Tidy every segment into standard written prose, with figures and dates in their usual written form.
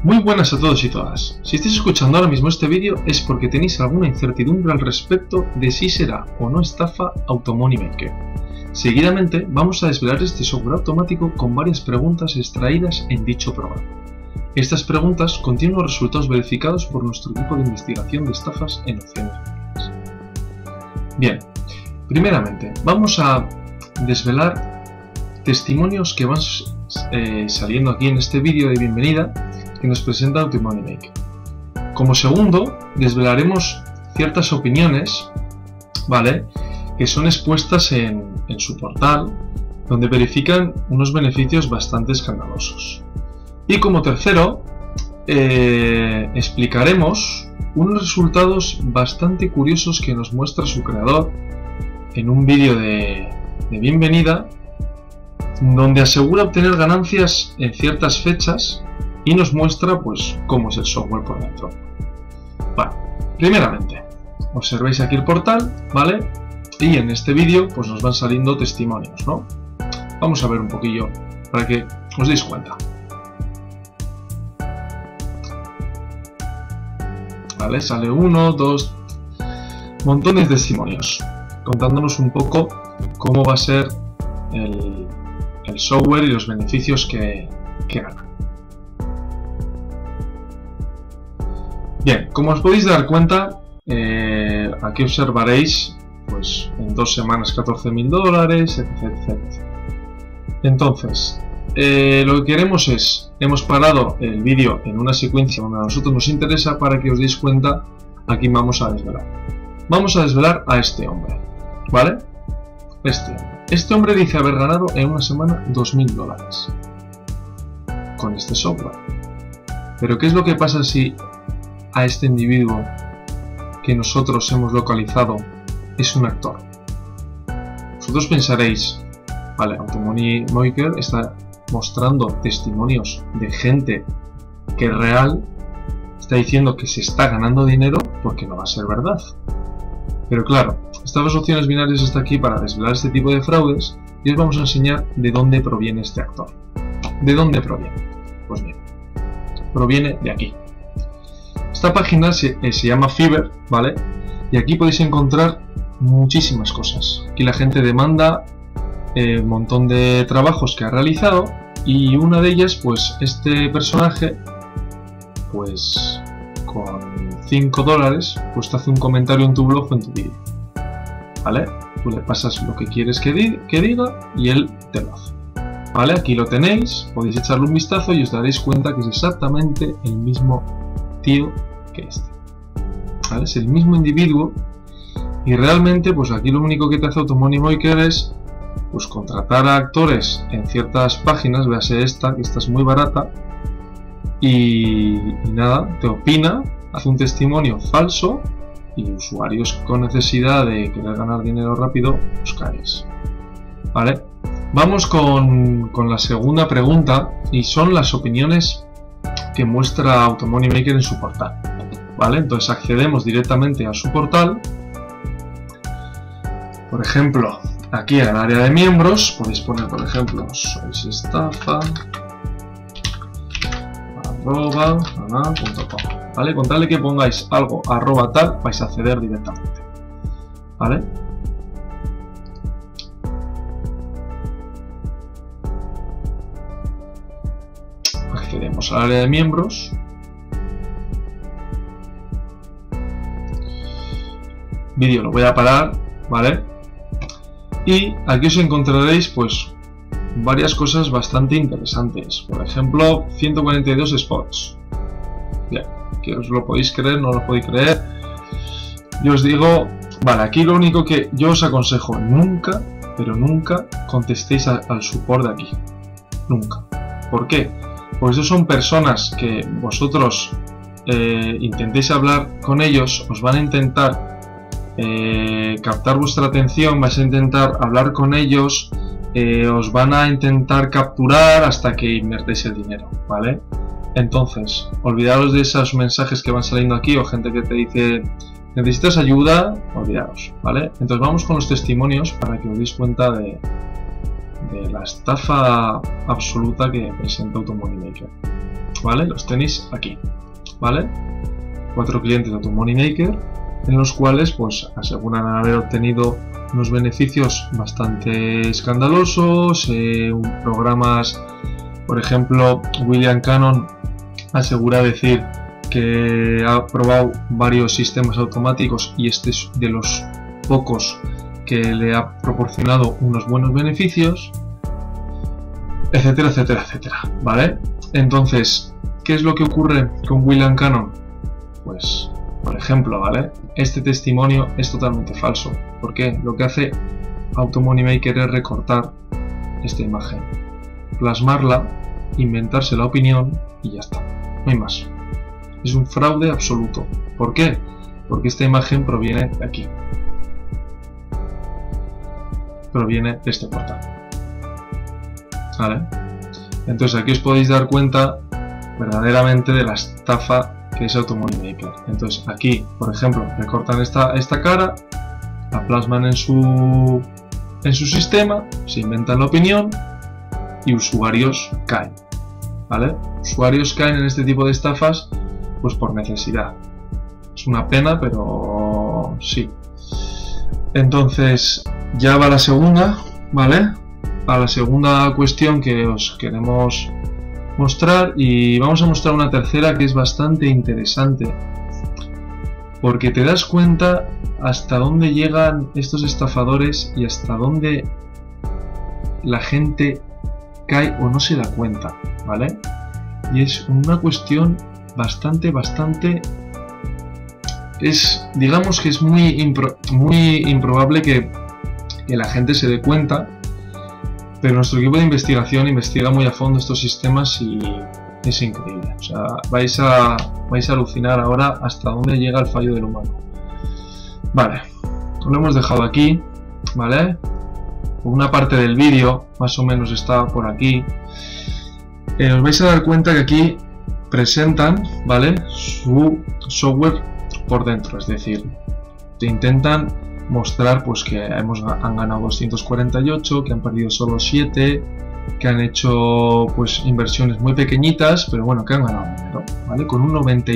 Muy buenas a todos y todas. Si estáis escuchando ahora mismo este vídeo es porque tenéis alguna incertidumbre al respecto de si será o no estafa Automoney Maker. Seguidamente vamos a desvelar este software automático con varias preguntas extraídas en dicho programa. Estas preguntas contienen los resultados verificados por nuestro equipo de investigación de estafas en opciones financieras. Bien, primeramente vamos a desvelar testimonios que van saliendo aquí en este vídeo de bienvenida que nos presenta Automoney Maker. Como segundo, desvelaremos ciertas opiniones, ¿vale?, que son expuestas en su portal, donde verifican unos beneficios bastante escandalosos. Y como tercero, explicaremos unos resultados bastante curiosos que nos muestra su creador en un vídeo de bienvenida, donde asegura obtener ganancias en ciertas fechas y nos muestra pues cómo es el software por dentro. Bueno, primeramente observéis aquí el portal, ¿vale? Y en este vídeo pues nos van saliendo testimonios, ¿no? Vamos a ver un poquillo para que os deis cuenta. Vale, sale uno, dos, montones de testimonios contándonos un poco cómo va a ser el software y los beneficios que gana. Bien, como os podéis dar cuenta, aquí observaréis pues en 2 semanas $14.000, etc. Entonces, lo que queremos es, hemos parado el vídeo en una secuencia donde a nosotros nos interesa para que os deis cuenta a quién vamos a desvelar. Vamos a desvelar a este hombre, ¿vale? Este hombre dice haber ganado en una semana $2.000 con este software. Pero ¿qué es lo que pasa si a este individuo que nosotros hemos localizado es un actor? Vosotros pensaréis, vale, Automoney Maker está mostrando testimonios de gente que es real, está diciendo que se está ganando dinero, porque no va a ser verdad. Pero claro, estas dos opciones binarias hasta aquí para desvelar este tipo de fraudes y os vamos a enseñar de dónde proviene este actor. ¿De dónde proviene? Pues bien, proviene de aquí. Esta página se llama Fiverr, ¿vale? Y aquí podéis encontrar muchísimas cosas. Aquí la gente demanda un montón de trabajos que ha realizado y una de ellas, pues este personaje, pues con $5, pues te hace un comentario en tu blog o en tu vídeo, ¿vale? Tú le pasas lo que quieres que diga y él te lo hace, ¿vale? Aquí lo tenéis, podéis echarle un vistazo y os daréis cuenta que es exactamente el mismo tío que este, ¿vale? Es el mismo individuo y realmente pues aquí lo único que te hace Automoney Maker es pues contratar a actores en ciertas páginas, véase esta, que esta es muy barata, y nada, te opina, hace un testimonio falso y usuarios con necesidad de querer ganar dinero rápido os caéis, ¿vale? Vamos con la segunda pregunta y son las opiniones que muestra Automoney Maker en su portal, ¿vale? Entonces accedemos directamente a su portal. Por ejemplo, aquí en el área de miembros podéis poner, por ejemplo, sois estafa @, ¿vale? Con tal de que pongáis algo @tal vais a acceder directamente, ¿vale? Accedemos al área de miembros. Vídeo lo voy a parar, ¿vale? Y aquí os encontraréis pues varias cosas bastante interesantes. Por ejemplo, 142 spots. Bien, que os lo podéis creer, no lo podéis creer. Yo os digo, vale, aquí lo único que yo os aconsejo, nunca, pero nunca contestéis al support de aquí. Nunca. ¿Por qué? Porque estos son personas que vosotros intentéis hablar con ellos, os van a intentar captar vuestra atención, vais a intentar hablar con ellos, os van a intentar capturar hasta que invertéis el dinero, ¿vale? Entonces, olvidaros de esos mensajes que van saliendo aquí o gente que te dice necesitas ayuda, olvidaros, ¿vale? Entonces vamos con los testimonios para que os deis cuenta de la estafa absoluta que presenta Automoney Maker. ¿vale? Los tenéis aquí, ¿vale? 4 clientes de Automoney Maker en los cuales pues aseguran haber obtenido unos beneficios bastante escandalosos, programas, por ejemplo, William Cannon asegura decir que ha probado varios sistemas automáticos y este es de los pocos que le ha proporcionado unos buenos beneficios, etcétera, etcétera, etcétera, ¿vale? Entonces, ¿qué es lo que ocurre con William Cannon? Pues, por ejemplo, ¿vale? Este testimonio es totalmente falso. ¿Por qué? Lo que hace Automoney Maker es recortar esta imagen, plasmarla, inventarse la opinión y ya está. No hay más. Es un fraude absoluto. ¿Por qué? Porque esta imagen proviene de aquí. Proviene de este portal. ¿Vale? Entonces aquí os podéis dar cuenta verdaderamente de la estafa que es Automoney Maker. Entonces aquí, por ejemplo, recortan esta cara, la plasman en su sistema, se inventan la opinión y usuarios caen. ¿Vale? Usuarios caen en este tipo de estafas pues por necesidad. Es una pena, pero sí. Entonces ya va la segunda, ¿vale? A la segunda cuestión que os queremos mostrar, y vamos a mostrar una tercera que es bastante interesante porque te das cuenta hasta dónde llegan estos estafadores y hasta dónde la gente cae o no se da cuenta, ¿vale? Y es una cuestión bastante digamos que es muy improbable que la gente se dé cuenta, pero nuestro equipo de investigación investiga muy a fondo estos sistemas y es increíble. O sea, vais a alucinar ahora hasta dónde llega el fallo del humano. Vale, lo hemos dejado aquí, ¿vale? Una parte del vídeo más o menos está por aquí. Os vais a dar cuenta que aquí presentan, ¿vale?, su software por dentro, es decir, te intentan mostrar pues que han ganado 248, que han perdido solo 7, que han hecho pues inversiones muy pequeñitas, pero bueno, que han ganado dinero, ¿vale? Con un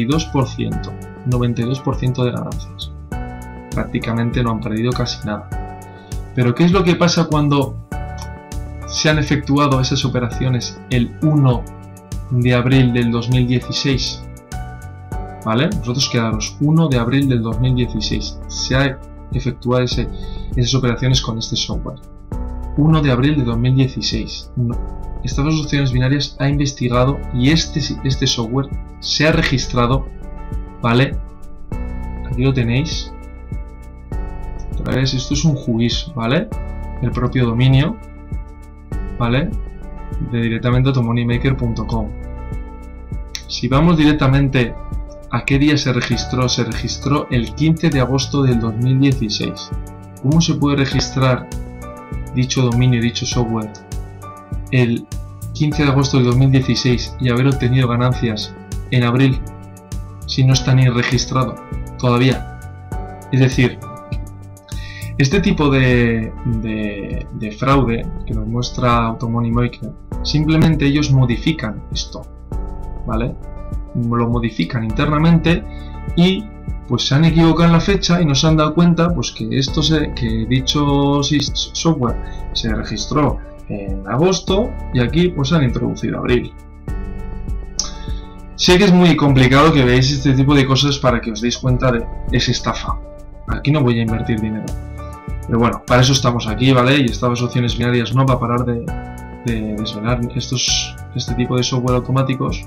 92% de ganancias. Prácticamente no han perdido casi nada. Pero ¿qué es lo que pasa cuando se han efectuado esas operaciones el 1 de abril del 2016? ¿Vale? Vosotros quedaros 1 de abril del 2016. Se ha efectuado esas operaciones con este software. 1 de abril de 2016. Estas opciones binarias ha investigado y este software se ha registrado, ¿vale? Aquí lo tenéis. Otra vez, esto es un juicio, ¿vale? El propio dominio, ¿vale? De directamente automoneymaker.com. Si vamos directamente a qué día se registró el 15 de agosto del 2016. ¿Cómo se puede registrar dicho dominio, dicho software el 15 de agosto del 2016 y haber obtenido ganancias en abril si no está ni registrado todavía? Es decir, este tipo de fraude que nos muestra Automoney Maker, simplemente ellos modifican esto, ¿vale? Lo modifican internamente y pues se han equivocado en la fecha y no se han dado cuenta pues que dicho software se registró en agosto y aquí pues han introducido abril. Sé que es muy complicado que veáis este tipo de cosas para que os deis cuenta de esa estafa. Aquí no voy a invertir dinero, pero bueno, para eso estamos aquí, ¿vale? Y estas opciones binarias no va a parar de desvelar este tipo de software automáticos.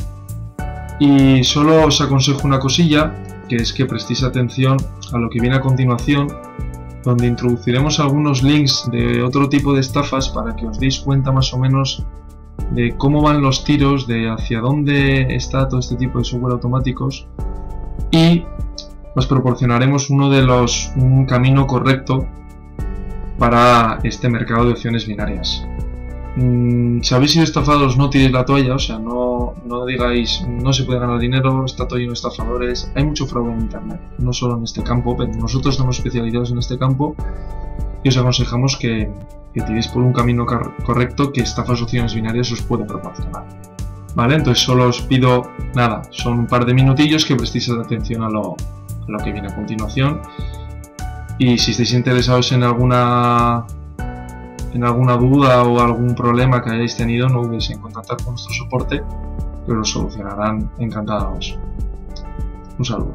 Y solo os aconsejo una cosilla, que es que prestéis atención a lo que viene a continuación, donde introduciremos algunos links de otro tipo de estafas para que os deis cuenta más o menos de cómo van los tiros, de hacia dónde está todo este tipo de software automáticos, y os proporcionaremos un camino correcto para este mercado de opciones binarias. Si habéis sido estafados, no tiréis la toalla, o sea, no digáis no se puede ganar dinero, está todo lleno de estafadores. Hay mucho fraude en internet, no solo en este campo, pero nosotros estamos especializados en este campo y os aconsejamos que tiréis por un camino correcto que estafas opciones binarias os puede proporcionar. ¿vale? Entonces solo os pido, nada, son un par de minutillos que prestéis atención a lo que viene a continuación. Y si estáis interesados en alguna duda o algún problema que hayáis tenido, no dudéis en contactar con nuestro soporte, que lo solucionarán encantados. Un saludo.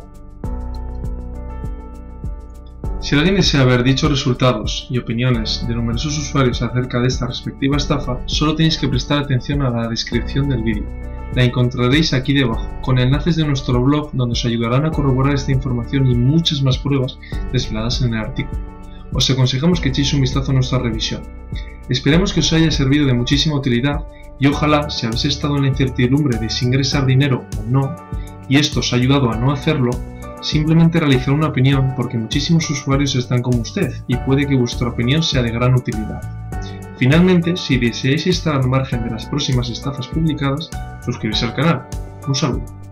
Si alguien desea ver dichos resultados y opiniones de numerosos usuarios acerca de esta respectiva estafa, solo tenéis que prestar atención a la descripción del vídeo. La encontraréis aquí debajo, con enlaces de nuestro blog donde os ayudarán a corroborar esta información y muchas más pruebas desveladas en el artículo. Os aconsejamos que echéis un vistazo a nuestra revisión. Esperamos que os haya servido de muchísima utilidad y ojalá, si habéis estado en la incertidumbre de si ingresar dinero o no, y esto os ha ayudado a no hacerlo, simplemente realizar una opinión porque muchísimos usuarios están como usted y puede que vuestra opinión sea de gran utilidad. Finalmente, si deseáis estar al margen de las próximas estafas publicadas, suscribíos al canal. Un saludo.